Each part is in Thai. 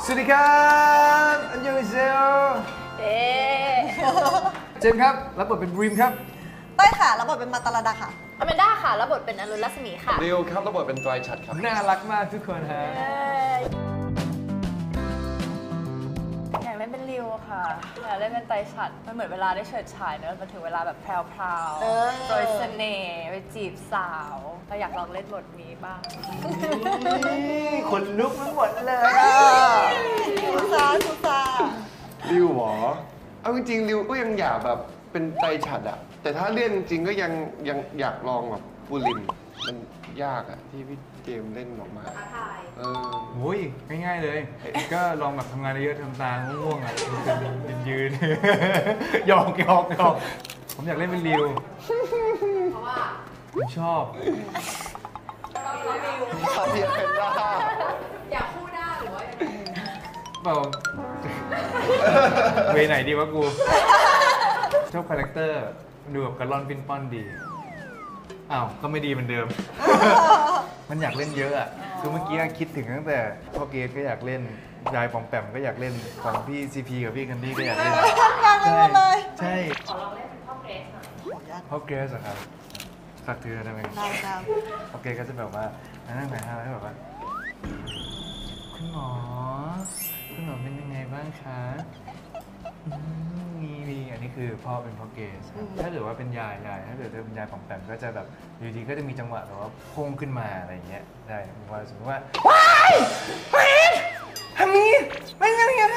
สวัสดีครับอันยองเซลเจมส์ครับรับบทเป็นบรีมครับเต้ยค่ะรับบทเป็นมาตาลดาค่ะอแมนด้าค่ะรับบทเป็นอรุณรัศมีค่ะริวครับรับบทเป็นไตรฉัตรครับน่ารักมากทุกคนฮะอยากเล่นเป็นริวค่ะอยากเล่นเป็นไตรฉัตรมันเหมือนเวลาได้เฉิดฉายเนอะมันถึงเวลาแบบแพรวๆโดยเสน่ห์ไปจีบสาวเราอยากลองเล่นบทนี้บ้างคนลุกทั้งหมดเลยทุซาริวหรอเอาจริงๆริวก็ยังอยากแบบเป็นไตรฉัตรอะแต่ถ้าเล่นจริงก็ยังอยากลองแบบบุรินมันยากอะที่พี่เจมส์เล่นออกมาท้าทายโอ้ยง่ายๆเลยก็ลองแบบทำงานเยอะๆทำตาง่วงๆอ่ะยืนหยอกผมอยากเล่นเป็นริวเพราะว่าผมชอบเทียบเป็นได้อยากพูดได้หรือว่าเปล่าเวไหนดีวะกูชอบคาแรคเตอร์ดูแบบกระล่อนปิ้นป้อนดีอ้าวก็ไม่ดีเหมือนเดิมมันอยากเล่นเยอะอ่ะคือเมื่อกี้คิดถึงตั้งแต่พ่อเกดก็อยากเล่นยายปอมแปมก็อยากเล่นของพี่ซีพีกับพี่แคนดี้ก็อยากเล่นทำงานกันหมดเลยใช่ขอลองเล่นเป็นพ่อเกรซหน่อยพ่อเกรซเหรอครับฝากถือได้ไหมได้ครับพ่อเกรซก็จะแบบว่านั่งไหนฮะแล้วแบบว่าคุณหมอเป็นยังไงบ้างคะมีอันนี้คือพ่อเป็นพ่อเกสถ้าเกิดว่าเป็นยายถ้าเกิดเป็นยายของแปมก็จะแบบอยู่ดีก็จะมีจังหวะแบบว่าพุ่งขึ้นมาอะไรอย่างเงี้ยได้ว่าสมมติว่าว้ายทำนี้ไม่งั้นใช่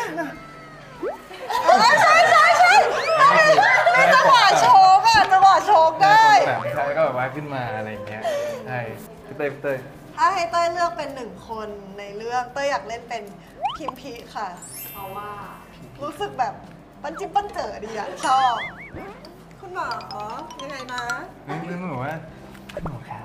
นี่จังหวะโชกอ่ะจังหวะโชกได้แปมใช่ก็แบบว่าขึ้นมาอะไรอย่างเงี้ยใช่พี่เต้ยถ้าให้เต้ยเลือกเป็น1 คนในเรื่องเต้ยอยากเล่นเป็นคิมพีค่ะเพราะว่ารู้สึกแบบปั้นจิ้มปั้นเจอดีอ่ะชอบคุณหมอยังไงนะนี่บอกว่าคุณหมอคะ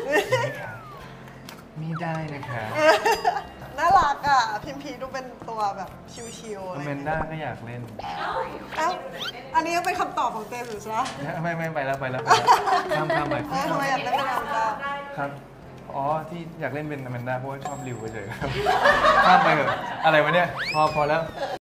ไม่ได้นะคะน่ารักอ่ะพิมพีดูเป็นตัวแบบชิวๆอแมนด้าก็อยากเล่นอันนี้ยังเป็นคำตอบของเต้อยู่ใช่ไหมไม่ไปแล้วข้ามไปทำไมอยากเล่นเป็นอแมนด้าครับอ๋อที่อยากเล่นเป็นอแมนด้าเพราะว่าชอบริวเฉยๆครับข้ามไปเถอะอะไรวะเนี่ยพอแล้ว